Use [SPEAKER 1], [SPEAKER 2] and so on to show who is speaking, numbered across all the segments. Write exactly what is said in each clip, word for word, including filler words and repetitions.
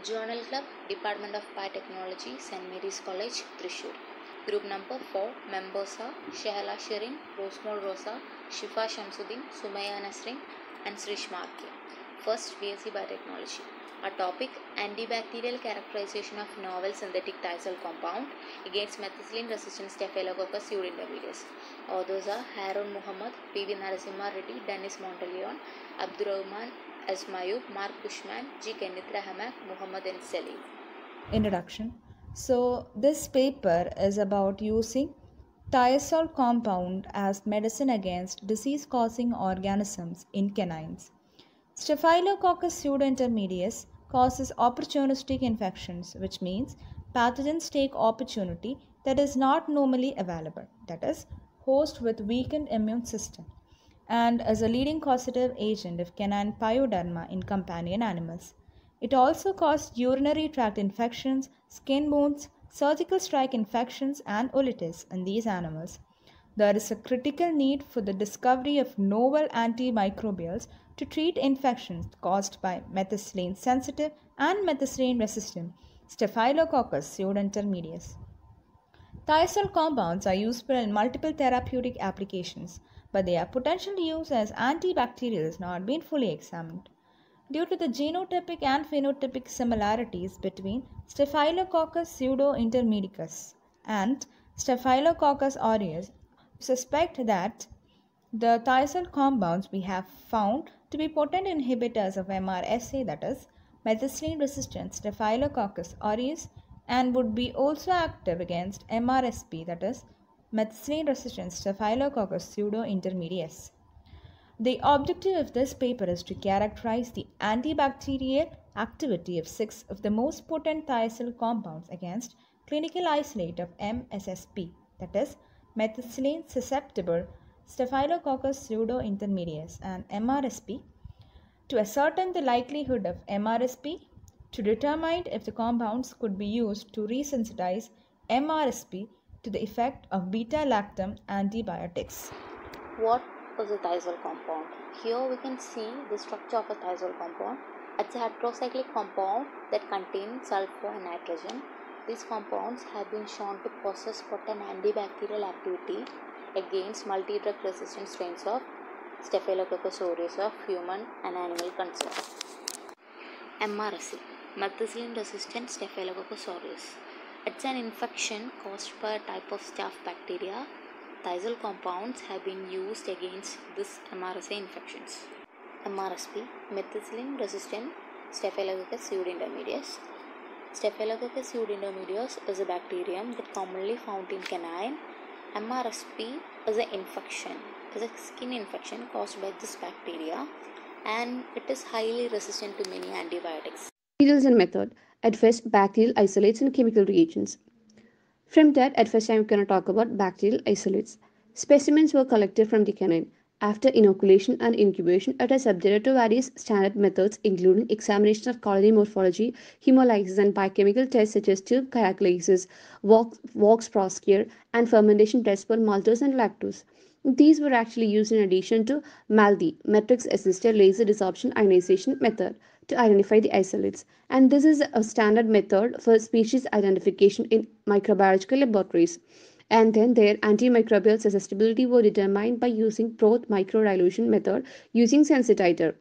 [SPEAKER 1] Journal Club, Department of Biotechnology, Saint Mary's College, Thrissur. Group number four, members are Shehala Shirin, Rosemol Rosa, Shifa Shamsuddin, Sumaya Nasrin, and Srishma Arke. First, B S c Biotechnology. Our topic, antibacterial characterization of novel synthetic thiazole compound against methicillin-resistant Staphylococcus pseudointermediates. Authors are Harun Muhammad, P V Narasimha Reddy, Dennis Monteleone, Abdurrahman Asmayub, Mark Bushman, G. Kenneth Rahmak, Muhammad and Salim.
[SPEAKER 2] Introduction. So, this paper is about using thiazole compound as medicine against disease-causing organisms in canines. Staphylococcus pseudointermediates causes opportunistic infections, which means pathogens take opportunity that is not normally available, that is, host with weakened immune system, and as a leading causative agent of canine pyoderma in companion animals. It also causes urinary tract infections, skin wounds, surgical strike infections, and otitis in these animals. There is a critical need for the discovery of novel antimicrobials to treat infections caused by methicillin sensitive and methicillin resistant Staphylococcus pseudointermediates. Thiazole compounds are useful in multiple therapeutic applications, but their potential use as antibacterial has not been fully examined. Due to the genotypic and phenotypic similarities between Staphylococcus pseudointermedius and Staphylococcus aureus, we suspect that the thiazole compounds we have found to be potent inhibitors of M R S A, that is, methicillin-resistant Staphylococcus aureus, and would be also active against M R S P, that is, methicillin-resistant Staphylococcus pseudointermedius. The objective of this paper is to characterize the antibacterial activity of six of the most potent thiazole compounds against clinical isolate of M S S P, that is, methicillin susceptible Staphylococcus pseudointermedius, and M R S P, to ascertain the likelihood of M R S P, to determine if the compounds could be used to resensitize M R S P to the effect of beta-lactam antibiotics.
[SPEAKER 1] What is a thiazole compound? Here we can see the structure of a thiazole compound. It's a heterocyclic compound that contains sulfur and nitrogen. These compounds have been shown to possess potent antibacterial activity against multi-drug resistant strains of Staphylococcus aureus of human and animal concern. M R S A, methicillin resistant Staphylococcus aureus. It's an infection caused by a type of staph bacteria. Thiazole compounds have been used against this M R S A infections. M R S P, methicillin resistant Staphylococcus pseudointermedius. Staphylococcus pseudointermedius is a bacterium that commonly found in canine. M R S P is an infection, is a skin infection caused by this bacteria, and it is highly resistant to many antibiotics.
[SPEAKER 3] Materials and method. At first, bacterial isolates and chemical reagents. From that, at first I'm going to talk about bacterial isolates. Specimens were collected from the canine. After inoculation and incubation, it is subjected to various standard methods including examination of colony morphology, hemolysis and biochemical tests such as tube characterizations, Vox Proskir, and fermentation tests for maltose and lactose. These were actually used in addition to MALDI, matrix-assisted laser desorption ionization method, to identify the isolates. And this is a standard method for species identification in microbiological laboratories. And then their antimicrobial susceptibility were determined by using Proth microdilution method using sensitizer.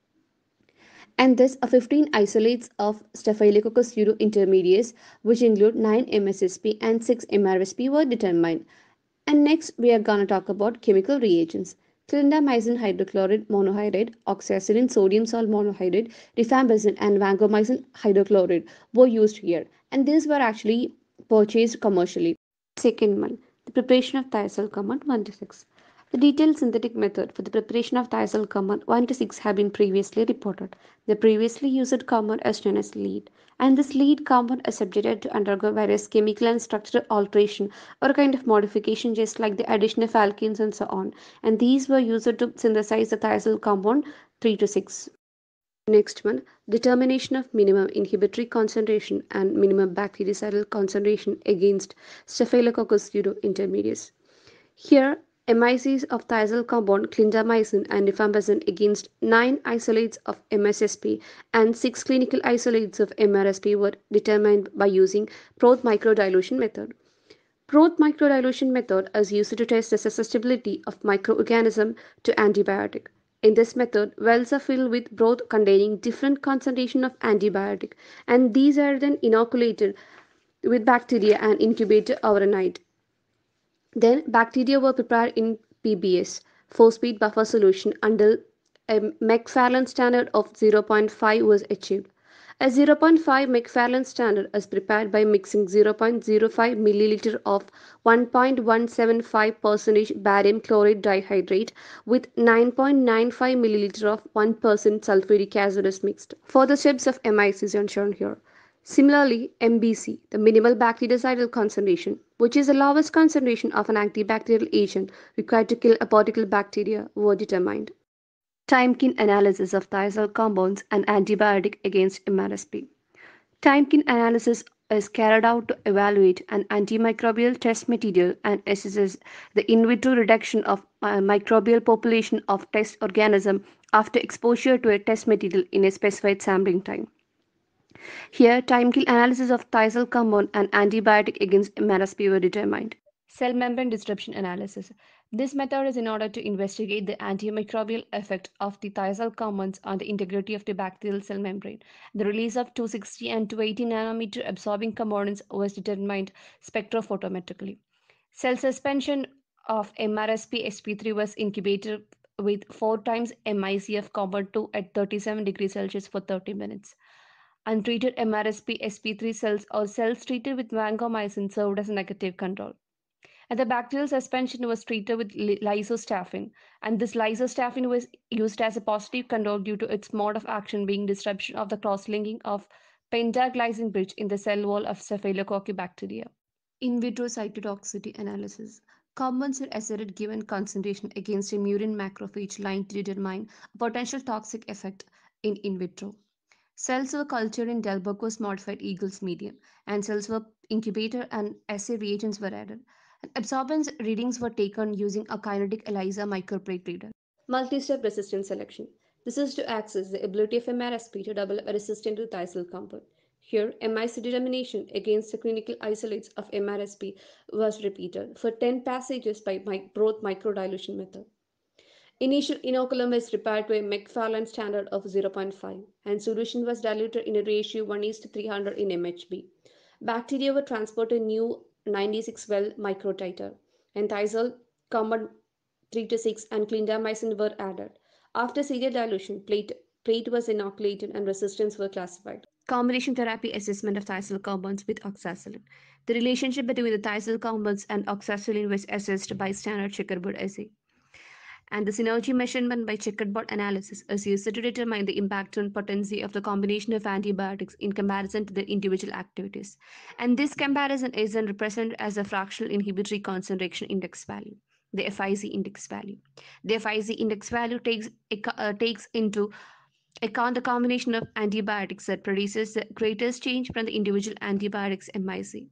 [SPEAKER 3] And thus, a fifteen isolates of Staphylococcus pseudointermediates, which include nine M S S P and six M R S P, were determined. And next, we are going to talk about chemical reagents. Clindamycin hydrochloride monohydrate, oxyacillin sodium salt monohydrate, rifampicin, and vancomycin hydrochloride were used here. And these were actually purchased commercially. Second one, the preparation of thiazole compound one to six. The detailed synthetic method for the preparation of thiazole compound one to six have been previously reported. The previously used compound is known as lead, and this lead compound is subjected to undergo various chemical and structural alteration or a kind of modification, just like the addition of alkenes and so on. And these were used to synthesize the thiazole compound three to six. Next one, determination of minimum inhibitory concentration and minimum bactericidal concentration against Staphylococcus pseudointermediates. Here, M I Cs of thiazole compound clindamycin and rifampicin against nine isolates of M S S P and six clinical isolates of M R S P were determined by using Proth microdilution method. Proth microdilution method is used to test the susceptibility of microorganism to antibiotic. In this method, wells are filled with broth containing different concentration of antibiotic, and these are then inoculated with bacteria and incubated overnight. Then bacteria were prepared in P B S, four-speed buffer solution, until a Macfarlane standard of zero point five was achieved. A zero point five Macfarlane standard is prepared by mixing zero point zero five milliliter of one point one seven five percent barium chloride dihydrate with nine point nine five milliliter of one percent sulfuric acid is mixed. Further steps of M I Cs are shown here. Similarly, M B C, the minimal bactericidal concentration, which is the lowest concentration of an antibacterial agent required to kill a particular bacteria, were determined. Timekin analysis of thiazole compounds and antibiotic against M R S P. Timekin analysis is carried out to evaluate an antimicrobial test material and assesses the in vitro reduction of uh, microbial population of test organism after exposure to a test material in a specified sampling time. Here, time-kill analysis of thiazole compound and antibiotic against M R S P were determined. Cell membrane disruption analysis. This method is in order to investigate the antimicrobial effect of the thiazole compounds on the integrity of the bacterial cell membrane. The release of two sixty and two eighty nanometer absorbing components was determined spectrophotometrically. Cell suspension of M R S P S P three was incubated with four times M I C of compound two at thirty-seven degrees Celsius for thirty minutes. Untreated M R S P S P three cells or cells treated with vancomycin served as a negative control. And the bacterial suspension was treated with lysostaffin, and this lysostaffin was used as a positive control due to its mode of action being disruption of the cross-linking of pentaglycine bridge in the cell wall of Staphylococcus bacteria. In vitro cytotoxicity analysis. Compounds are assayed at given concentration against a murine macrophage line to determine a potential toxic effect in in vitro. Cells were cultured in Delbecque's modified Eagles medium, and cells were incubated and assay reagents were added. And absorbance readings were taken using a kinetic ELISA microplate reader. Multi-step resistance selection. This is to access the ability of M R S P to double a resistant to thiazole compound. Here, M I C determination against the clinical isolates of M R S P was repeated for ten passages by Proth microdilution method. Initial inoculum was prepared to a Macfarlane standard of zero point five, and solution was diluted in a ratio one is to three hundred in M H B. Bacteria were transferred to new ninety-six well microtiter, and thiazole compound three to six and clindamycin were added. After serial dilution, plate, plate was inoculated and resistance were classified. Combination therapy assessment of thiazole compounds with oxacillin. The relationship between the thiazole compounds and oxacillin was assessed by standard checkerboard assay. And the synergy measurement by checkerboard analysis is used to determine the impact on potency of the combination of antibiotics in comparison to their individual activities. And this comparison is then represented as a fractional inhibitory concentration index value, the F I C index value. The F I C index value takes, uh, takes into account the combination of antibiotics that produces the greatest change from the individual antibiotics M I C.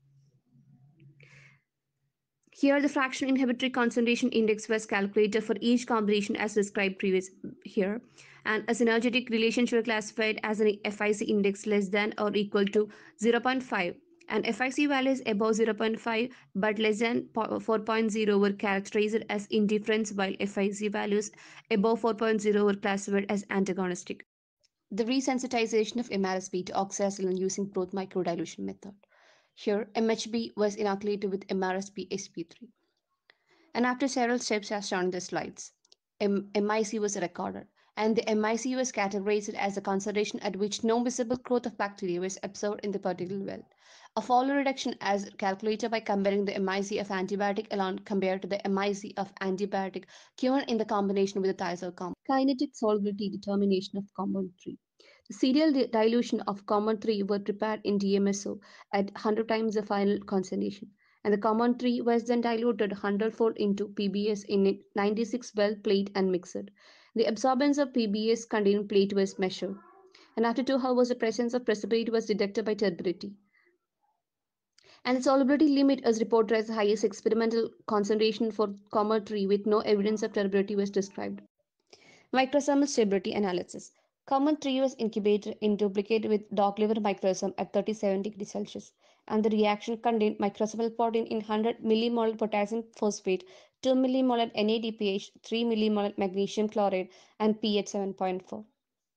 [SPEAKER 3] Here, the fractional inhibitory concentration index was calculated for each combination as described previous here, and a synergetic relationship was classified as an F I C index less than or equal to zero point five, and F I C values above zero point five but less than four point zero were characterized as indifference, while F I C values above four point zero were classified as antagonistic. The resensitization of M R S P to oxacillin using Proth microdilution method. Here, M H B was inoculated with M R S P S P three. And after several steps as shown in the slides, M- MIC was recorded, and the M I C was categorized as the concentration at which no visible growth of bacteria was observed in the particular well. A follow reduction as calculated by comparing the M I C of antibiotic alone compared to the M I C of antibiotic given in the combination with the thiazole compound. Kinetic solubility determination of compound three. The serial di- dilution of compound three were prepared in D M S O at one hundred times the final concentration, and the compound three was then diluted one hundred fold into P B S in a ninety-six well plate and mixed. The absorbance of P B S containing plate was measured, and after two hours the presence of precipitate was detected by turbidity. And the solubility limit is reported as the highest experimental concentration for common tree with no evidence of turbidity was described. Microsomal stability analysis. Common tree was incubated in duplicate with dog liver microsome at thirty-seven degrees Celsius, and the reaction contained microsomal protein in one hundred millimolar potassium phosphate, two millimolar N A D P H, three millimolar magnesium chloride, and pH seven point four.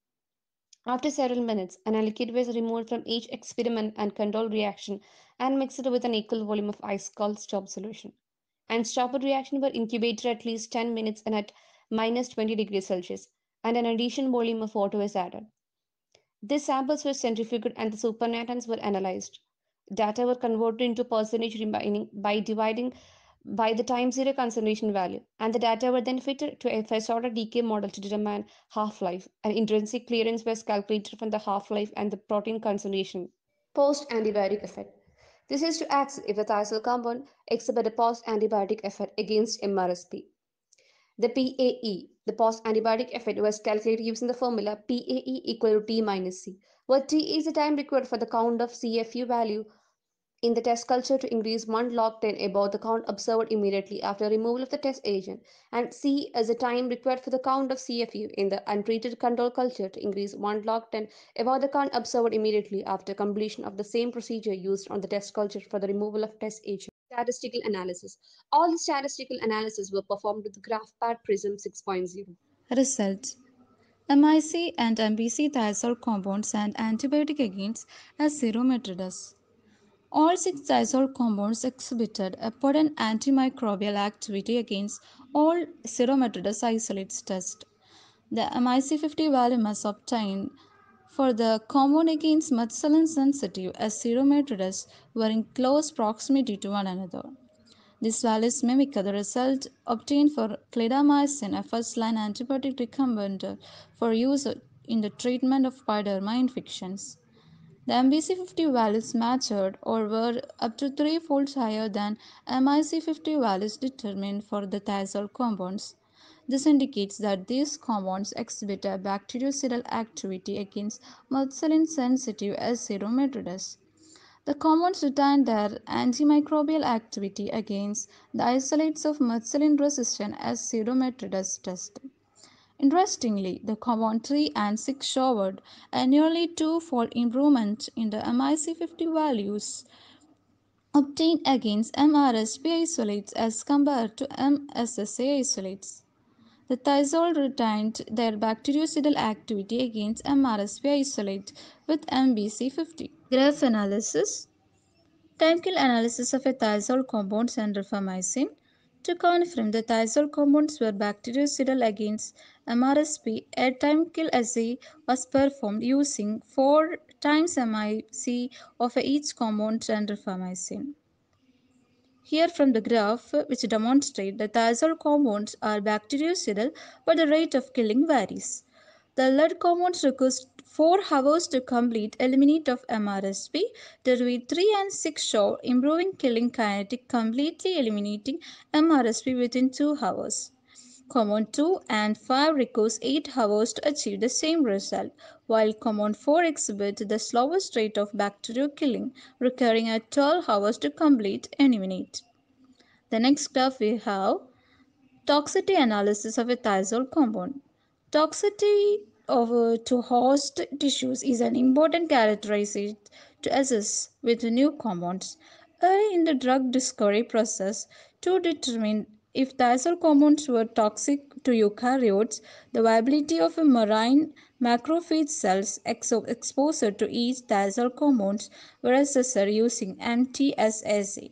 [SPEAKER 3] After several minutes, an liquid was removed from each experiment and control reaction and mixed with an equal volume of ice called stop solution. And stopper reaction were incubated at least ten minutes and at minus twenty degrees Celsius, and an additional volume of water was added. These samples were centrifuged and the supernatants were analyzed. Data were converted into percentage remaining by dividing by the time zero concentration value, and the data were then fitted to a first order decay model to determine half life. An intrinsic clearance was calculated from the half life and the protein concentration. Post antibiotic effect. This is to ask if a thiazole compound exhibits a post antibiotic effect against M R S P. The P A E, the post antibiotic effect, was calculated using the formula P A E equal to T minus C, where T is the time required for the count of C F U value in the test culture to increase one log ten above the count observed immediately after removal of the test agent, and C as the time required for the count of C F U in the untreated control culture to increase one log ten above the count observed immediately after completion of the same procedure used on the test culture for the removal of test agent. Statistical analysis. All the statistical analyses were performed with the GraphPad Prism six point zero.
[SPEAKER 2] Results: M I C and M B C thiazole compounds and antibiotic against as serometridus. All six thiazole compounds exhibited a potent antimicrobial activity against all serometridus isolates tested. The M I C fifty value was obtained for the compound against methicillin sensitive as serometridus were in close proximity to one another. These values mimic the result obtained for clindamycin, a first-line antibiotic recommended for use in the treatment of pyoderma infections. The M B C fifty values matched or were up to three-fold higher than M I C fifty values determined for the thiazole compounds. This indicates that these compounds exhibit a bactericidal activity against methicillin-sensitive as serometridus. The compounds retain their antimicrobial activity against the isolates of methicillin-resistant as serometridus test. Interestingly, the compound three and six showed a nearly two-fold improvement in the M I C fifty values obtained against M R S P isolates as compared to M S S A isolates. The thiazole retained their bactericidal activity against M R S P isolate with M B C fifty. Graph analysis. Time-kill analysis of a thiazole compounds and rifamycin to confirm the thiazole compounds were bactericidal against M R S P. A time-kill assay was performed using four times M I C of each compound and rifamycin. Here from the graph, which demonstrate that thiazole compounds are bactericidal, but the rate of killing varies. The lead compounds requires four hours to complete eliminate of M R S P. Derivative three and six show improving killing kinetic, completely eliminating M R S P within two hours. Compound two and five requires eight hours to achieve the same result, while Compound four exhibits the slowest rate of bacterial killing, requiring at twelve hours to complete eliminate. The next graph we have toxicity analysis of a thiazole compound. Toxicity of, uh, to host tissues is an important characteristic to assess with new compounds. Early in the drug discovery process, to determine if thiazole compounds were toxic to eukaryotes, the viability of a marine macrophage cells exo- exposed to each thiazole compounds were assessed using M T S assay.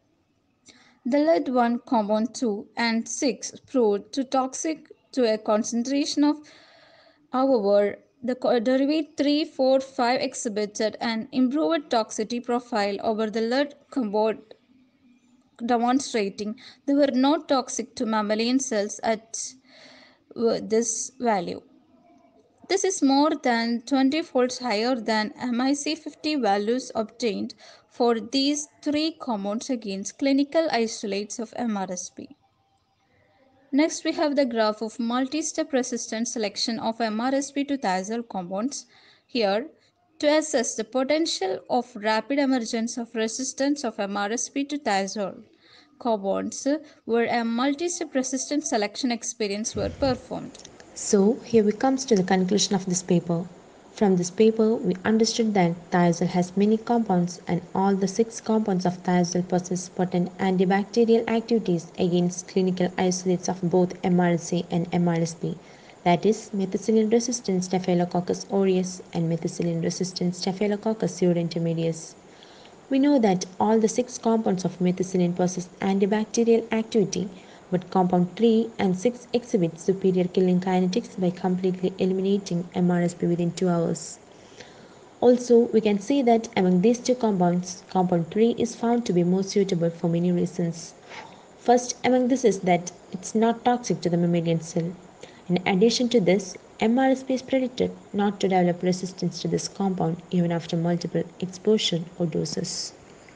[SPEAKER 2] The lead one compound two and six proved to toxic to a concentration of, however, the derivative three, four, five exhibited an improved toxicity profile over the lead compound, demonstrating they were not toxic to mammalian cells at uh, this value. This is more than twenty folds higher than M I C fifty values obtained for these three compounds against clinical isolates of M R S P. Next, we have the graph of multi-step resistant selection of M R S P to thiazole compounds. Here,
[SPEAKER 4] To assess the potential of rapid emergence of resistance of M R S P to thiazole compounds, where a multi-step resistance selection experiments were performed.
[SPEAKER 5] So, here we comes to the conclusion of this paper. From this paper, we understood that thiazole has many compounds and all the six compounds of thiazole possess potent antibacterial activities against clinical isolates of both M R S A and M R S P, that is, methicillin-resistant Staphylococcus aureus and methicillin-resistant Staphylococcus pseudointermedius. We know that all the six compounds of methicillin possess antibacterial activity, but compound three and six exhibit superior killing kinetics by completely eliminating M R S P within two hours. Also, we can see that among these two compounds, compound three is found to be more suitable for many reasons. First among this is that it's not toxic to the mammalian cell. In addition to this, M R S P is predicted not to develop resistance to this compound even after multiple exposure or doses.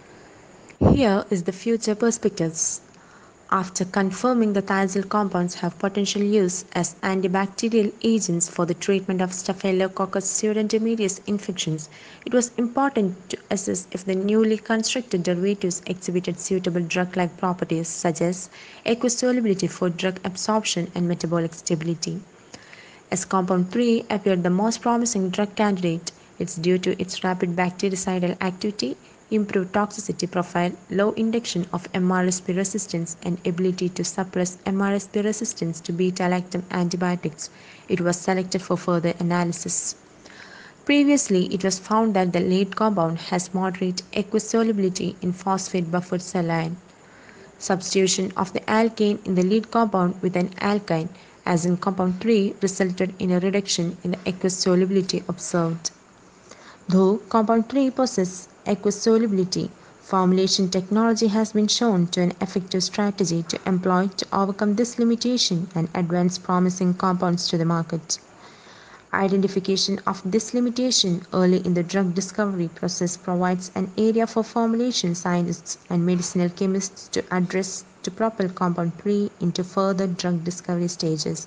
[SPEAKER 5] Here is the future perspectives. After confirming the thiazole compounds have potential use as antibacterial agents for the treatment of Staphylococcus pseudointermedius infections, it was important to assess if the newly constructed derivatives exhibited suitable drug-like properties such as aqueous solubility for drug absorption and metabolic stability. As compound three appeared the most promising drug candidate, it's due to its rapid bactericidal activity, improved toxicity profile, low induction of M R S P resistance, and ability to suppress M R S P resistance to beta-lactam antibiotics. It was selected for further analysis. Previously, it was found that the lead compound has moderate aqueous solubility in phosphate buffered saline. Substitution of the alkane in the lead compound with an alkyne, as in compound three, resulted in a reduction in the aqueous solubility observed. Though compound three possesses aqueous solubility, formulation technology has been shown to an effective strategy to employ to overcome this limitation and advance promising compounds to the market. Identification of this limitation early in the drug discovery process provides an area for formulation scientists and medicinal chemists to address to propel compound three into further drug discovery stages.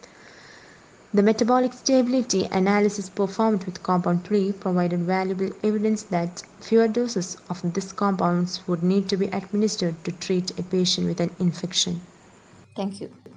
[SPEAKER 5] The metabolic stability analysis performed with compound three provided valuable evidence that fewer doses of these compounds would need to be administered to treat a patient with an infection.
[SPEAKER 1] Thank you.